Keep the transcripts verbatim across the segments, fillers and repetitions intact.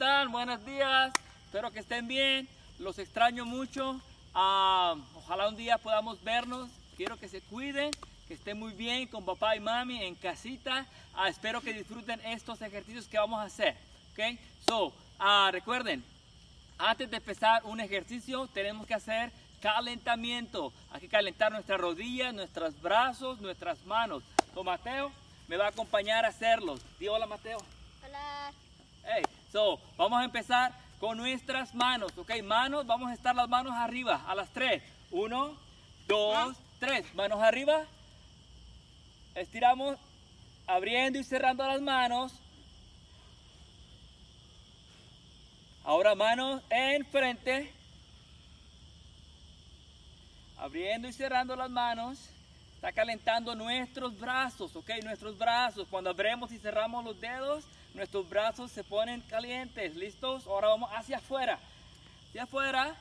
están? Buenos días. Espero que estén bien. Los extraño mucho. Uh, ojalá un día podamos vernos. Quiero que se cuiden, que estén muy bien con papá y mami en casita. Uh, espero que disfruten estos ejercicios que vamos a hacer. Okay? So, uh, recuerden, antes de empezar un ejercicio tenemos que hacer calentamiento. Hay que calentar nuestras rodillas, nuestros brazos, nuestras manos. So, Mateo me va a acompañar a hacerlos. Di hola, Mateo. Hola. Hey, so, vamos a empezar con nuestras manos, ok, manos, vamos a estar las manos arriba, a las tres, uno, dos, tres, manos arriba, estiramos, abriendo y cerrando las manos, ahora manos enfrente, abriendo y cerrando las manos. Está calentando nuestros brazos, ok, nuestros brazos. Cuando abrimos y cerramos los dedos, nuestros brazos se ponen calientes. ¿Listos? Ahora vamos hacia afuera. Hacia afuera.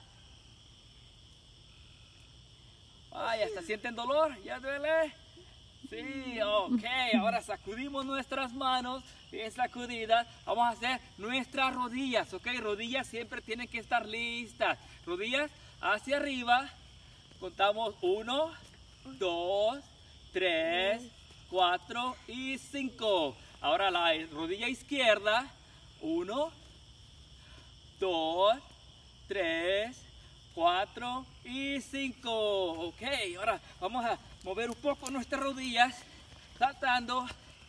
Ay, ¿hasta sienten dolor? ¿Ya duele? Sí, ok. Ahora sacudimos nuestras manos. Bien sacudidas. Vamos a hacer nuestras rodillas, ok. Rodillas siempre tienen que estar listas. Rodillas hacia arriba. Contamos uno, dos, tres, cuatro y cinco. Ahora la rodilla izquierda. uno, dos, tres, cuatro y cinco. Ok, ahora vamos a mover un poco nuestras rodillas. Saltando.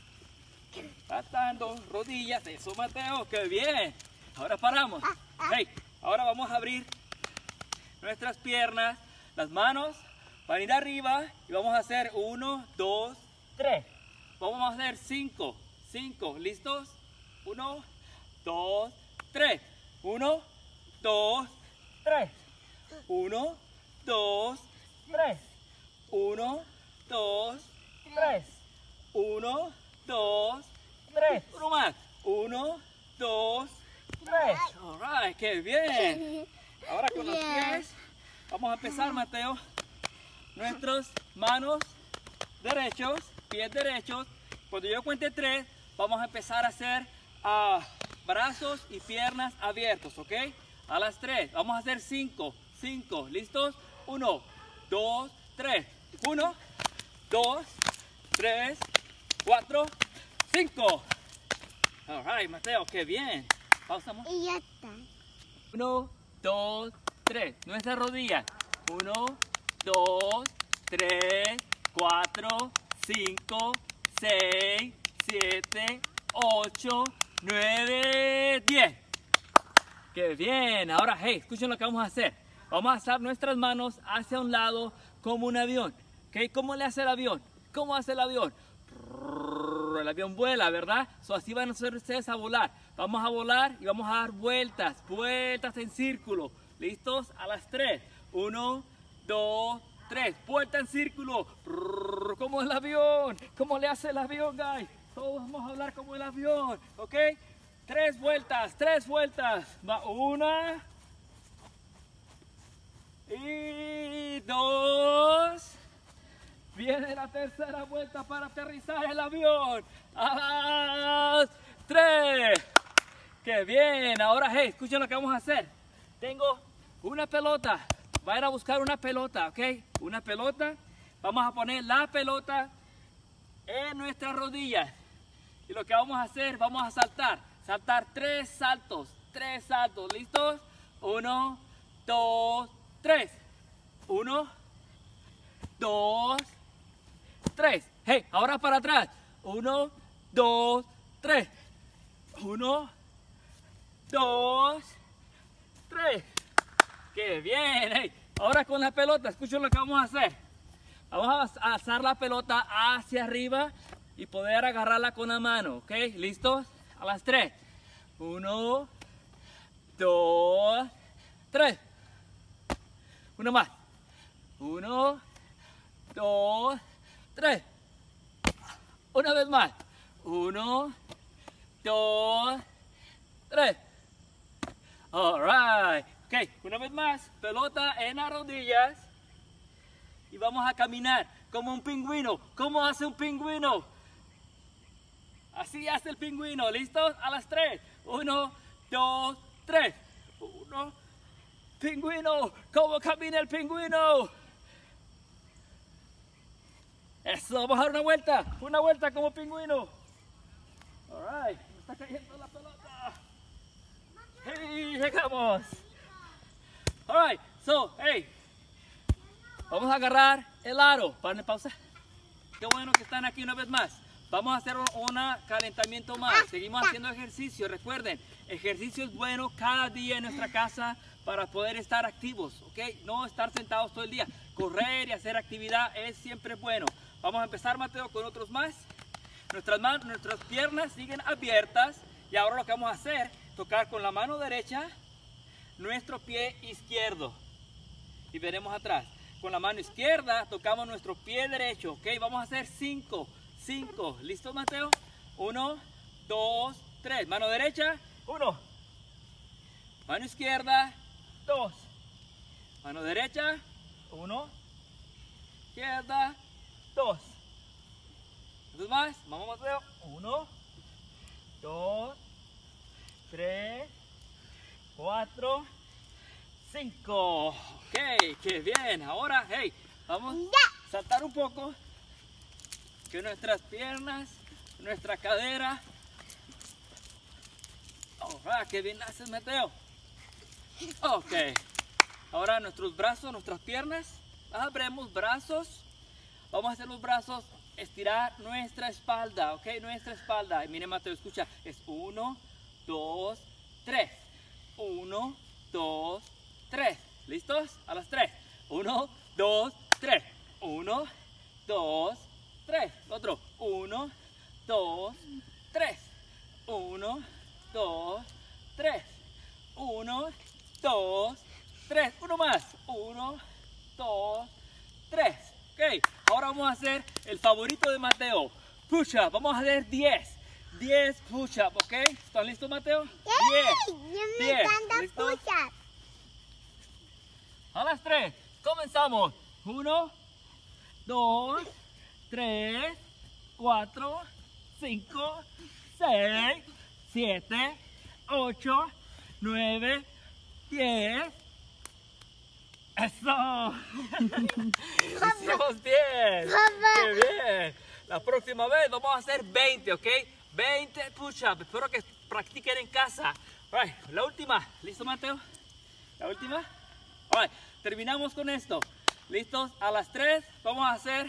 Saltando. Rodillas. Eso, Mateo. ¡Qué bien! Ahora paramos. Hey, ahora vamos a abrir nuestras piernas. Las manos van a ir arriba y vamos a hacer uno, dos, tres. Vamos a hacer cinco, cinco. ¿Listos? uno, dos, tres. uno, dos, tres. uno, dos, tres. uno, dos, tres. uno, dos, tres. Uno más. uno, dos, tres. All right, qué bien. Ahora con los pies. Vamos a empezar, Mateo. Nuestras manos derechos, pies derechos. Cuando yo cuente tres, vamos a empezar a hacer uh, brazos y piernas abiertos, ¿ok? A las tres. Vamos a hacer cinco, cinco. ¿Listos? uno, dos, tres. uno, dos, tres, cuatro, cinco. All right, Mateo, qué bien. Pausamos. Y ya está. uno, dos, tres. Nuestras rodillas. uno, dos, tres, cuatro, cinco, seis, siete, ocho, nueve, diez. ¡Qué bien! Ahora, hey, escuchen lo que vamos a hacer. Vamos a alzar nuestras manos hacia un lado como un avión. ¿Okay? ¿Cómo le hace el avión? ¿Cómo hace el avión? El avión vuela, ¿verdad? So, así van a hacer ustedes a volar. Vamos a volar y vamos a dar vueltas, vueltas en círculo. ¿Listos? A las tres. uno, dos, tres. Vuelta en círculo. Como el avión. ¿Cómo le hace el avión, guys? Todos vamos a hablar como el avión. ¿Ok? Tres vueltas, tres vueltas. Va una. Y dos. Viene la tercera vuelta para aterrizar el avión. A las tres. ¡Qué bien! Ahora, hey, escuchen lo que vamos a hacer. Tengo una pelota. Vayan a buscar una pelota, ¿ok? Una pelota. Vamos a poner la pelota en nuestras rodillas. Y lo que vamos a hacer, vamos a saltar. Saltar tres saltos. Tres saltos. ¿Listos? Uno, dos, tres. Uno, dos, tres. Hey, ahora para atrás. Uno, dos, tres. Uno, dos, tres. ¡Qué bien! Hey, ahora con la pelota, escuchen lo que vamos a hacer. Vamos a alzar la pelota hacia arriba y poder agarrarla con la mano, ¿ok? ¿Listos? A las tres. Uno, dos, tres. Uno más. Uno, dos, tres. Una vez más. Uno, dos, tres. All right. Ok, una vez más, pelota en las rodillas y vamos a caminar como un pingüino. ¿Cómo hace un pingüino? Así hace el pingüino. ¿Listos? A las tres. Uno, dos, tres. Uno. Pingüino. ¿Cómo camina el pingüino? Eso, vamos a dar una vuelta. Una vuelta como pingüino. Alright, me está cayendo la pelota. Hey, llegamos. Alright, so, hey. Vamos a agarrar el aro. Paren pausa. Qué bueno que están aquí una vez más. Vamos a hacer un una calentamiento más. Seguimos haciendo ejercicio. Recuerden, ejercicio es bueno cada día en nuestra casa para poder estar activos, ¿ok? No estar sentados todo el día. Correr y hacer actividad es siempre bueno. Vamos a empezar, Mateo, con otros más. Nuestras manos, nuestras piernas siguen abiertas. Y ahora lo que vamos a hacer, tocar con la mano derecha nuestro pie izquierdo. Y veremos atrás. Con la mano izquierda tocamos nuestro pie derecho, ¿ok? Vamos a hacer cinco. cinco. ¿Listo, Mateo? uno, dos, tres. Mano derecha. uno. Mano izquierda. dos. Mano derecha. uno. Izquierda. dos. ¿Dos más? Vamos, Mateo. uno. dos. tres. cuatro. cinco. Ok, qué bien. Ahora, hey, vamos a saltar un poco. Que nuestras piernas, nuestra cadera. Oh, qué bien haces, Mateo. Ok. Ahora nuestros brazos, nuestras piernas. Abrimos brazos. Vamos a hacer los brazos, estirar nuestra espalda, ok, nuestra espalda. Y mire, Mateo, escucha. Es uno, dos, tres. Uno, dos, tres. ¿Listos? A las tres. Uno, dos, tres. Uno, dos, tres. Otro. Uno, dos, tres. Uno, dos, tres. Uno, dos, tres. Uno más. Uno, dos, tres. Ok. Ahora vamos a hacer el favorito de Mateo. Push up. Vamos a hacer diez. diez push up, ¿ok? ¿Están listos, Mateo? diez. diez. ¿Listos? A las tres. Comenzamos. uno, dos, tres, cuatro, cinco, seis, siete, ocho, nueve, diez. ¡Eso! Hicimos bien. ¡Qué bien! La próxima vez vamos a hacer veinte, ¿ok? veinte push-ups. Espero que practiquen en casa. Right, la última. ¿Listo, Mateo? La última. Right, terminamos con esto. ¿Listos? A las tres vamos a hacer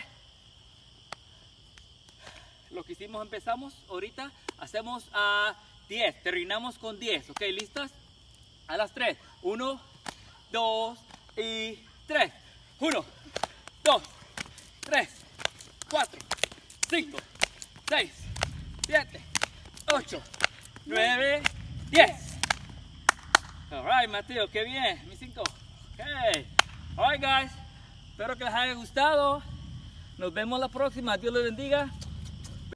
lo que hicimos, empezamos ahorita. Hacemos a diez. Terminamos con diez. ¿Ok? ¿Listas? A las tres. uno, dos y tres. uno, dos, tres, cuatro, cinco, seis, siete, ocho, nueve, diez. Alright, Mateo, qué bien. Mis cinco. Okay. Alright, guys. Espero que les haya gustado. Nos vemos la próxima. Dios les bendiga.